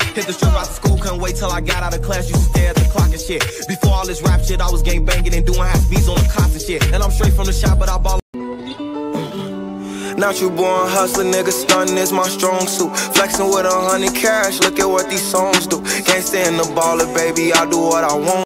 Hit the strip out the school, couldn't wait till I got out of class. Used to stare at the clock and shit. Before all this rap shit, I was gang banging and doing half beats on the cops and shit. And I'm straight from the shop, but I ball. Not you born hustler, nigga, stunning is my strong suit. Flexing with 100 cash, look at what these songs do. Can't stand the baller, baby, I do what I want.